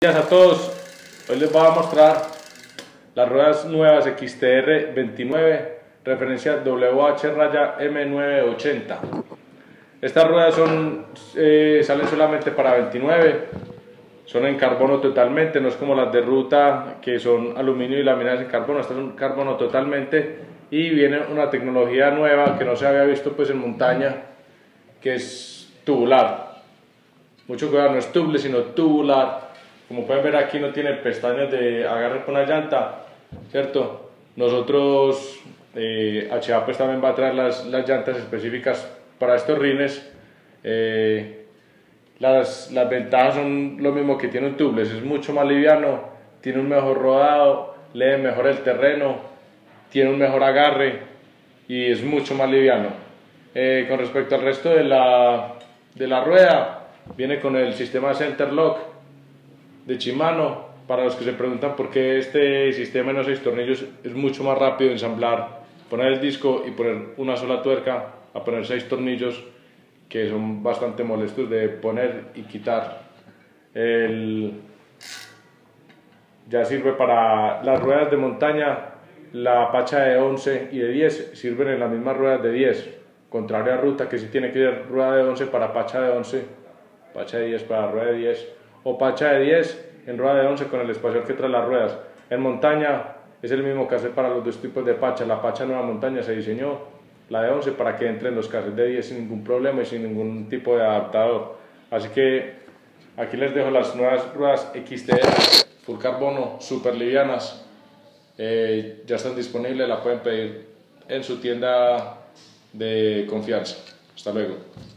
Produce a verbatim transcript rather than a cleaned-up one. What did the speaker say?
Buenos días a todos, hoy les voy a mostrar las ruedas nuevas X T R veintinueve, referencia W H M nueve ochenta. Estas ruedas son, eh, salen solamente para veintinueve, son en carbono totalmente, no es como las de ruta que son aluminio y laminadas en carbono. Estas son carbono totalmente y viene una tecnología nueva que no se había visto pues en montaña, que es tubular. Mucho cuidado, no es tuble sino tubular. Como pueden ver aquí no tiene pestañas de agarre con la llanta, ¿cierto? Nosotros, eh, H A pues también va a traer las, las llantas específicas para estos rines. Eh, las, las ventajas son lo mismo que tiene un tubeless, es mucho más liviano, tiene un mejor rodado, lee mejor el terreno, tiene un mejor agarre y es mucho más liviano. Eh, con respecto al resto de la, de la rueda, viene con el sistema Center Lock de Shimano. Para los que se preguntan por qué este sistema en seis tornillos, es mucho más rápido ensamblar, poner el disco y poner una sola tuerca a poner seis tornillos que son bastante molestos de poner y quitar. El, ya sirve para las ruedas de montaña, la pacha de once y de diez sirven en las mismas ruedas de diez, contrario a ruta que sí tiene que ser rueda de once para pacha de once, pacha de diez para rueda de diez, o pacha de diez en rueda de once con el espaciador que trae las ruedas. En montaña es el mismo cassette para los dos tipos de pacha. La pacha nueva montaña se diseñó, la de once, para que entren los cassettes de diez sin ningún problema y sin ningún tipo de adaptador. Así que aquí les dejo las nuevas ruedas X T R full carbono, super livianas. Eh, ya están disponibles, la pueden pedir en su tienda de confianza. Hasta luego.